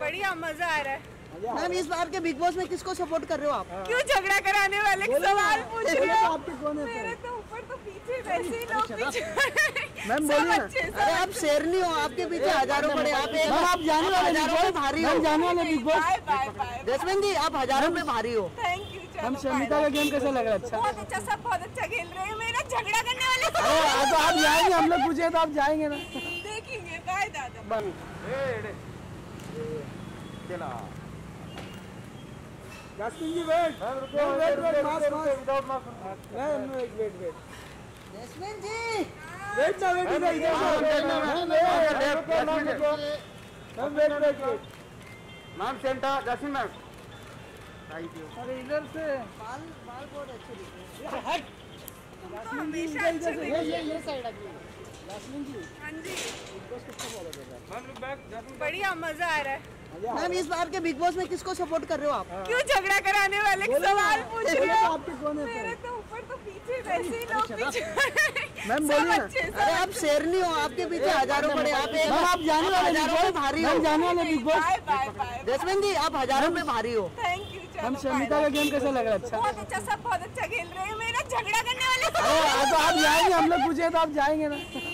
बढ़िया मजा आ रहा है। मैम इस बार के बिग बॉस में किसको सपोर्ट कर रहे हो आप? क्यों झगड़ा कराने वाले सवाल पूछ रहे हो? आपके कौन है? मेरे तो ऊपर तो पीछे वैसे ही लोग पीछे। मैम बोलिए ना। अरे आप शेरनी हो, आपके पीछे हजारों पड़े। आप जाने वाले हजारों पे भारी हो। जाने वाले Bigg Boss. Bye bye bye. Jasmin ji आप हजारों पे भारी हो। Thank you. हम शमिता का गेम कैसा लग रहा है? अच्छा बहुत अच्छा, सब बहुत अच्छा खेल रहे हैं। मेरा झगड़ा करने वाले तो आप जाएंगे, हम लोग पूछे तो आप जाएंगे ना? देखेंगे। बाय दादा। Jasmin ji wait Jasmin ji wait ma'am centre Jasmin ma'am. अरे इधर से बाल बहुत अच्छे दिख रहे हैं। हमेशा अच्छे दिखते हैं। ये साइड आइए। जसमिन जी हाँ जी मैम लुक बैक। बढ़िया मजा आ रहा है। मैम इस बार के बिग बॉस में किसको सपोर्ट कर रहे हो आप? क्यों झगड़ा कराने वाले सवाल पूछ रहे हो? आपके कौन है? मेरे तो ऊपर तो पीछे वैसे ही लोग पीछे। मैम बोलिए ना। अरे आप शेरनी हो, आपके पीछे हजारों पड़े। आप जाने वाले हजारों पे भारी हो। जाने वाले Bigg Boss. Bye bye bye. Jasmin ji आप हजारों पे भारी हो। Thank you. हम शमिता का गेम कैसा लग रहा है? अच्छा बहुत अच्छा, सब बहुत अच्छा खेल रहे हैं। मेरा झगड़ा करने वाले तो आप जाएंगे, हम लोग पूछे तो आप जाएंगे ना?